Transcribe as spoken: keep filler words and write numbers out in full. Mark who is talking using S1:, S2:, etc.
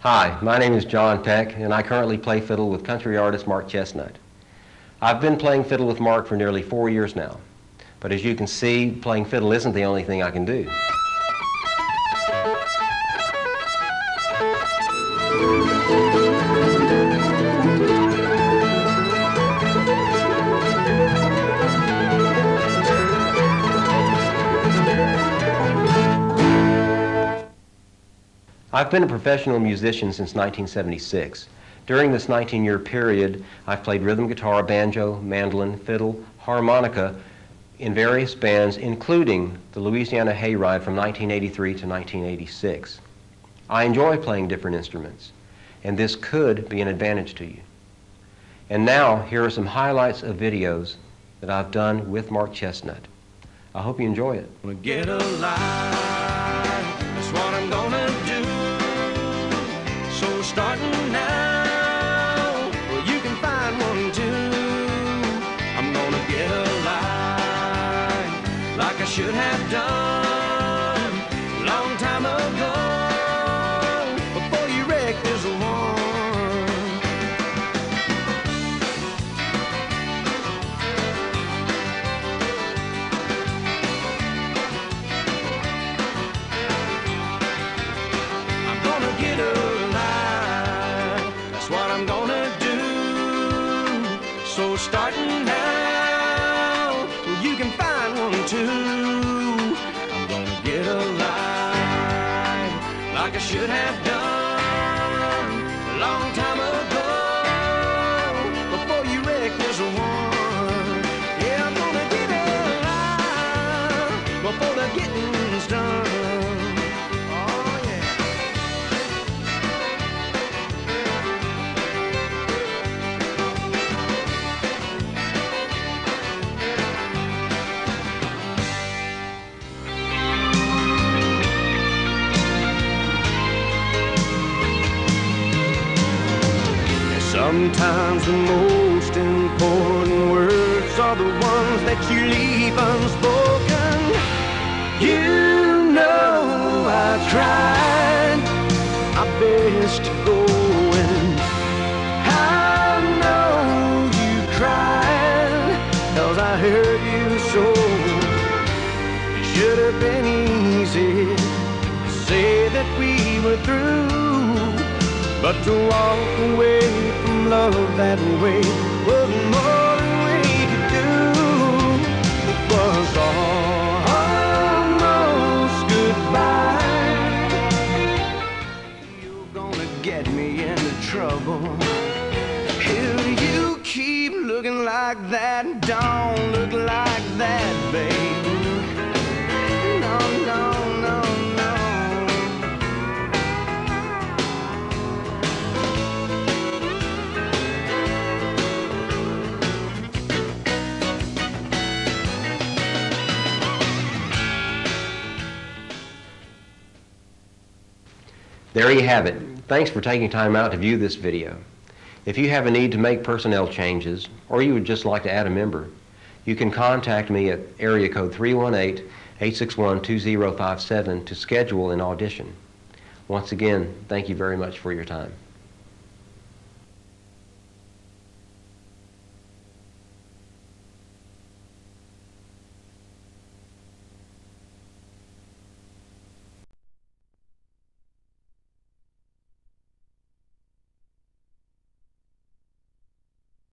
S1: Hi, my name is John Peck, and I currently play fiddle with country artist Mark Chesnutt. I've been playing fiddle with Mark for nearly four years now, but as you can see, playing fiddle isn't the only thing I can do. I've been a professional musician since nineteen seventy-six. During this nineteen-year period, I've played rhythm guitar, banjo, mandolin, fiddle, harmonica in various bands, including the Louisiana Hayride from nineteen eighty-three to nineteen eighty-six. I enjoy playing different instruments, and this could be an advantage to you. And now, here are some highlights of videos that I've done with Mark Chesnutt. I hope you enjoy it.
S2: Wanna get alive, that's what I'm gonna do. So starting now, well, you can find one too. I'm gonna get alive like I should have done a long time ago, before you wreck this one. I'm gonna get alive, that's what I'm gonna do. So starting now, you can find one too. I'm gonna get alive like I should have done a long time ago, before you wreck this one. Yeah, I'm gonna get alive before the getting's done. Oh yeah. Sometimes the most important words are the ones that you leave unspoken. You know I tried my best to go, and I know you cried, 'cause I hurt you so. It should have been easy to say that we were through, but to walk away from love that way was more than we could do. It was almost goodbye. You're gonna get me into trouble if you keep looking like that. Don't look like that, baby. No, no, no, no.
S1: There you have it. Thanks for taking time out to view this video. If you have a need to make personnel changes, or you would just like to add a member, you can contact me at area code three one eight, eight six one, two zero five seven to schedule an audition. Once again, thank you very much for your time.